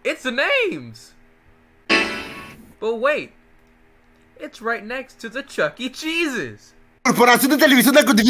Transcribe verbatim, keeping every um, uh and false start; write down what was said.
It's an Ames! But wait, it's right next to the Chuck E. Cheese's. Corporación de televisión de